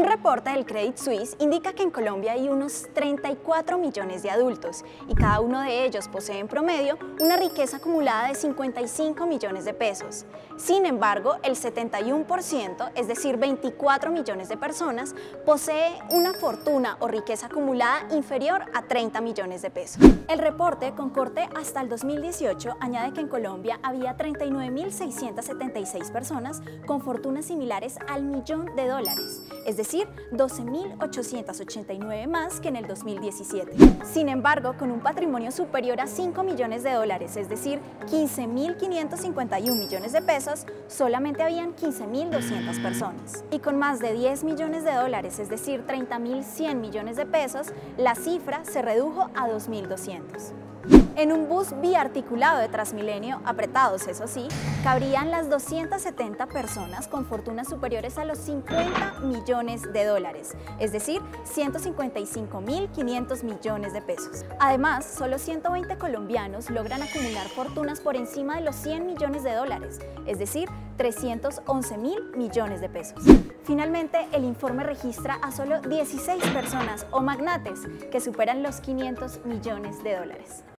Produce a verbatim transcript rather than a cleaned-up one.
Un reporte del Credit Suisse indica que en Colombia hay unos treinta y cuatro millones de adultos y cada uno de ellos posee en promedio una riqueza acumulada de cincuenta y cinco millones de pesos. Sin embargo, el setenta y uno por ciento, es decir, veinticuatro millones de personas, posee una fortuna o riqueza acumulada inferior a treinta millones de pesos. El reporte, con corte hasta el dos mil dieciocho, añade que en Colombia había treinta y nueve mil seiscientas setenta y seis personas con fortunas similares al millón de dólares, es decir, doce mil ochocientas ochenta y nueve más que en el dos mil diecisiete. Sin embargo, con un patrimonio superior a cinco millones de dólares, es decir, quince mil quinientos cincuenta y uno millones de pesos, solamente habían quince mil doscientas personas. Y con más de diez millones de dólares, es decir, treinta mil cien millones de pesos, la cifra se redujo a dos mil doscientos. En un bus biarticulado de Transmilenio, apretados eso sí, cabrían las doscientas setenta personas con fortunas superiores a los cincuenta millones de dólares, es decir, ciento cincuenta y cinco mil quinientos millones de pesos. Además, solo ciento veinte colombianos logran acumular fortunas por encima de los cien millones de dólares, es decir, trescientos once mil millones de pesos. Finalmente, el informe registra a solo dieciséis personas o magnates que superan los quinientos millones de dólares.